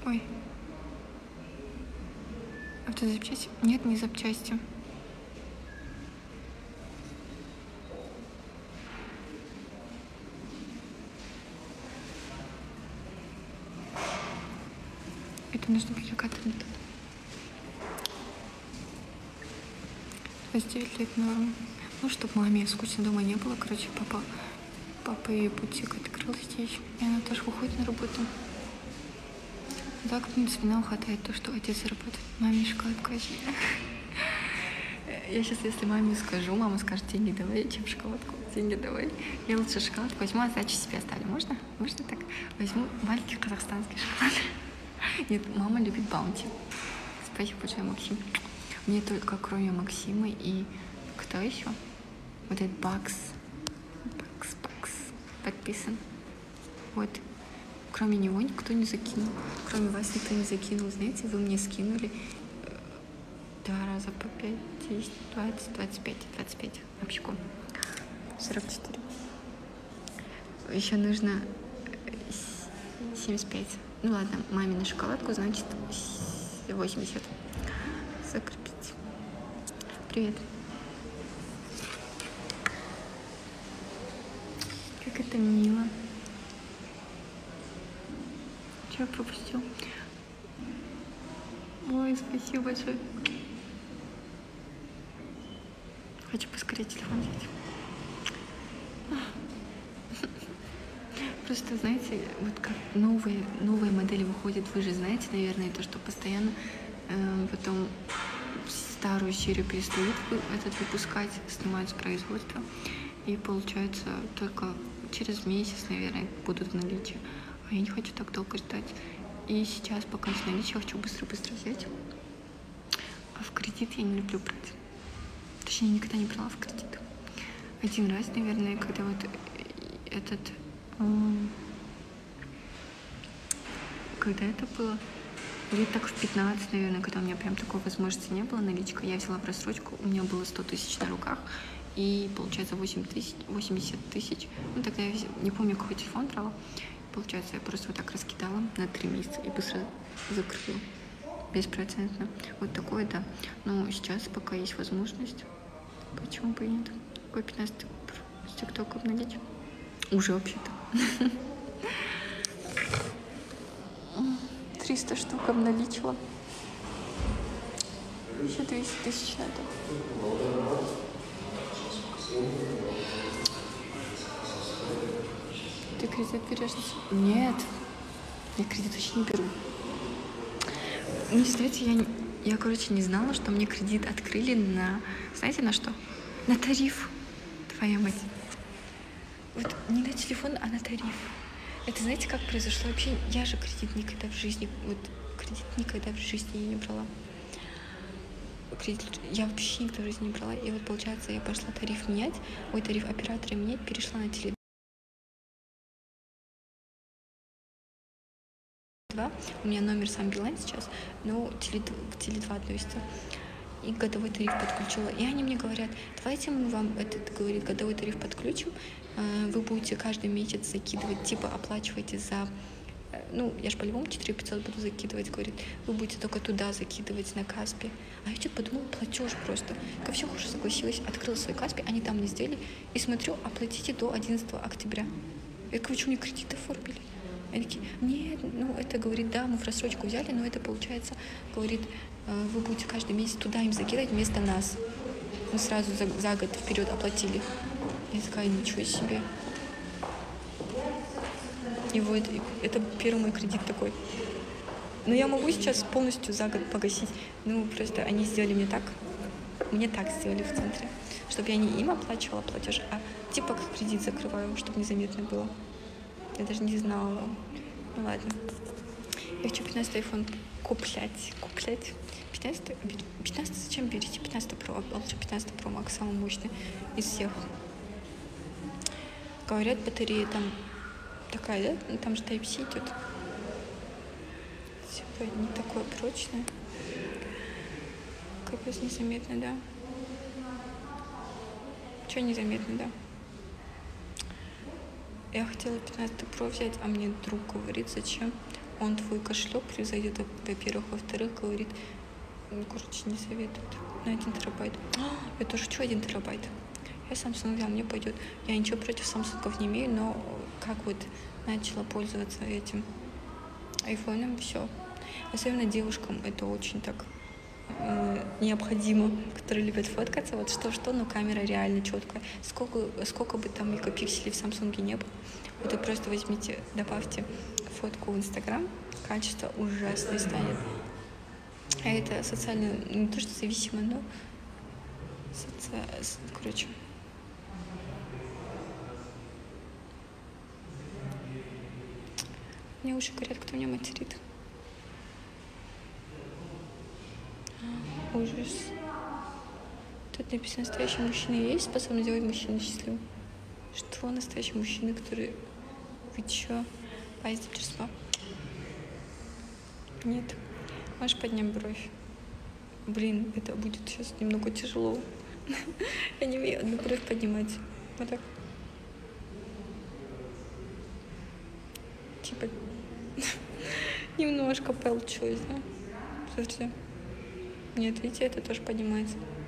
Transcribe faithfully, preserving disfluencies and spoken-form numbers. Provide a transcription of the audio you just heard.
Ой. Автозапчасти? Нет, не запчасти. Это нужно привлекательно метод. двадцать девять лет норм. Ну, чтобы маме скучно дома не было. Короче, папа, папа ее бутик открыл здесь. И она тоже выходит на работу. Так, в принципе, нам хватает то, что отец работает. Маме шоколадку возьми. Я сейчас, если маме скажу, мама скажет: деньги давай, чем шоколадку, деньги давай. Я лучше шоколадку возьму, а сдачу себе оставлю. Можно? Можно так? Возьму маленький казахстанский шоколад. Нет, мама любит баунти. Спасибо большое, Максим. Мне только кроме Максима и кто еще? Вот этот Бакс. Бакс, Бакс. Подписан. Вот. Кроме него никто не закинул. Кроме вас никто не закинул. Знаете, вы мне скинули два раза по пять, десять, двадцать, двадцать пять, двадцать пять. Общиком. сорок четыре. Еще нужно семьдесят пять. Ну ладно, маме на шоколадку, значит восемьдесят. Закрепить. Привет. Как это мило. Что я пропустил? Ой, спасибо большое. Хочу поскорее телефон взять. Просто, знаете, вот как новые, новые модели выходят, вы же знаете, наверное, то, что постоянно э, потом старую серию перестают этот выпускать, снимают с производства, и получается только через месяц, наверное, будут в наличии. А я не хочу так долго ждать. И сейчас, пока есть наличие, я хочу быстро-быстро взять. А в кредит я не люблю брать. Точнее, никогда не брала в кредит. Один раз, наверное, когда вот этот... Когда это было? Лет так в пятнадцать, наверное, когда у меня прям такой возможности не было, наличка. Я взяла в рассрочку, у меня было сто тысяч на руках, и получается восемь тысяч, восемьдесят тысяч. Ну, тогда я не помню, какой телефон брала. Получается, я просто вот так раскидала на три месяца и быстро закрыла. Беспроцентно. Вот такое, да. Но сейчас, пока есть возможность, почему бы и нет? Какой пятнадцать с тиктоком наличь? Уже вообще-то. триста штук обналичила. Еще двести тысяч надо. Ты кредит берешь? Нет. Я кредит вообще не беру. Ну, знаете, я, я, короче, не знала, что мне кредит открыли на... Знаете, на что? На тариф. Твоя мать. Вот не на телефон, а на тариф. Это знаете, как произошло? Вообще, я же кредит никогда в жизни, вот кредит никогда в жизни не брала. Кредит я вообще никогда в жизни не брала. И вот, получается, я пошла тариф менять, ой, тариф оператора менять, перешла на Теле два. У меня номер сам Билайн сейчас, но Теле, к Теле два относится. И годовой тариф подключила. И они мне говорят: давайте мы вам, этот говорит, годовой тариф подключим, вы будете каждый месяц закидывать, типа оплачиваете за, ну, я же по-любому четыре тысячи пятьсот буду закидывать, говорит, вы будете только туда закидывать на Каспи. А я что-то подумала, платеж просто. Ко всему уже согласилась, открыла свой Каспи, они там мне сделали, и смотрю, оплатите до одиннадцатого октября. Я говорю, что мне кредит оформили? Они такие: нет, ну это, говорит, да, мы в рассрочку взяли, но это получается, говорит, вы будете каждый месяц туда им закидывать вместо нас. Мы сразу за, за год вперед оплатили. Я такая: ничего себе. И вот это первый мой кредит такой. Но я могу сейчас полностью за год погасить. Ну, просто они сделали мне так. Мне так сделали в центре. Чтобы я не им оплачивала платеж, а типа как кредит закрываю, чтобы незаметно было. Я даже не знала. Ну ладно. Я хочу пятнадцатый айфон куплять. Куплять. пятнадцатый? пятнадцатый зачем берете? пятнадцатый Pro. А лучше пятнадцатый Pro Max самый мощный из всех. Говорят, батарея там такая, да? Там же Type-C идет. Типа не такое прочное. Капец, незаметно, да? Чего незаметно, да? Я хотела пятнадцатый Pro взять, а мне друг говорит, зачем? он твой кошелек превзойдет, во-первых, во-вторых, говорит, ну, короче, не советует на один терабайт. Я тоже хочу один терабайт. Я Samsung взяла, мне пойдет. Я ничего против Samsung не имею, но как вот начала пользоваться этим айфоном, все. Особенно девушкам это очень так э, необходимо, которые любят фоткаться. Вот что-что, но камера реально четкая. Сколько, сколько бы там мегапикселей в Samsung не было, вот вы просто возьмите, добавьте фотку в Инстаграм, качество ужасное станет. А это социально, не то что зависимо, но соци... короче. Мне уже говорят, кто меня материт. Ужас. Тут написано, настоящий мужчина есть, способен сделать мужчину счастливым. Что настоящий мужчина, который... Вы чё? Поездим через два? Нет. Можешь поднять бровь? Блин, это будет сейчас немного тяжело. Я не умею одну бровь поднимать. Вот так. Типа... Немножко получилось, да? Слушайте. Нет, видите, это тоже поднимается.